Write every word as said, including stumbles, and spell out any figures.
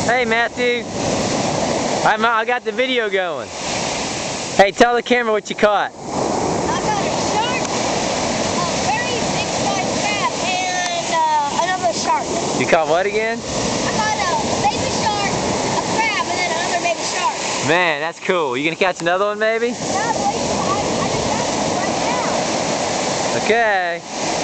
Hey Matthew. I'm, I got the video going. Hey, tell the camera what you caught. I got a shark, a very big sized crab, and uh, another shark. You caught what again? I caught a baby shark, a crab, and then another baby shark. Man, that's cool. You gonna catch another one maybe? Probably. I, I just got this right now. Okay.